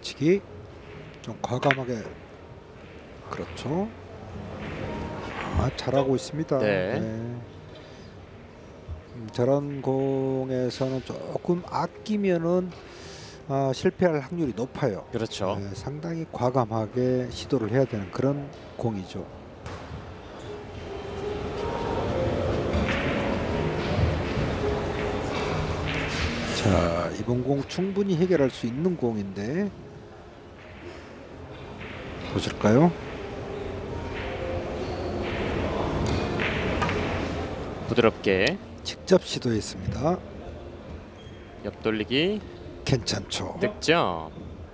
밀어치기 좀 과감하게. 그렇죠. 잘하고 있습니다. 네. 네. 저런 공에서는 조금 아끼면은 실패할 확률이 높아요. 그렇죠. 네, 상당히 과감하게 시도를 해야 되는 그런 공이죠. 자, 이번 공 충분히 해결할 수 있는 공인데 보실까요? 부드럽게 직접 시도했습니다. 옆돌리기 괜찮죠. 득점.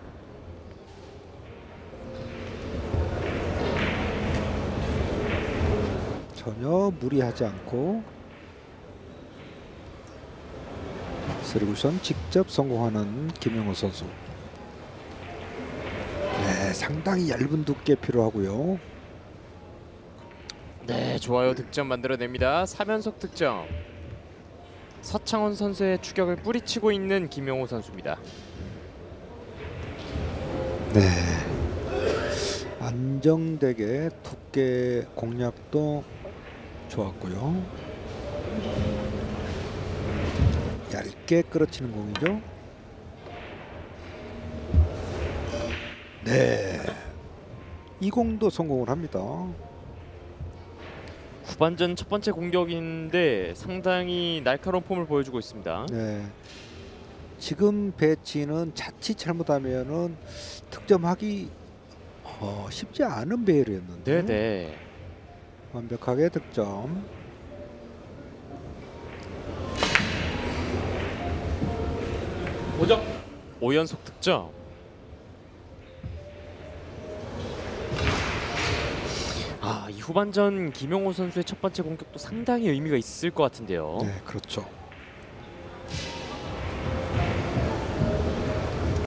전혀 무리하지 않고 3쿠션 직접 성공하는 김영호 선수. 네, 상당히 얇은 두께 필요하고요. 네, 좋아요. 득점 만들어냅니다. 3연속 득점. 서창원 선수의 추격을 뿌리치고 있는 김영호 선수입니다. 네, 안정되게 두께 공략도 좋았고요. 얇게 끌어치는 공이죠. 네, 이 공도 성공을 합니다. 후반전 첫 번째 공격인데 상당히 날카로운 폼을 보여주고 있습니다. 네, 지금 배치는 자칫 잘못하면은 득점하기 쉽지 않은 배열이었는데 네네. 완벽하게 득점. 5연속 득점. 이 후반전 김영호 선수의 첫 번째 공격도 상당히 의미가 있을 것 같은데요. 네, 그렇죠.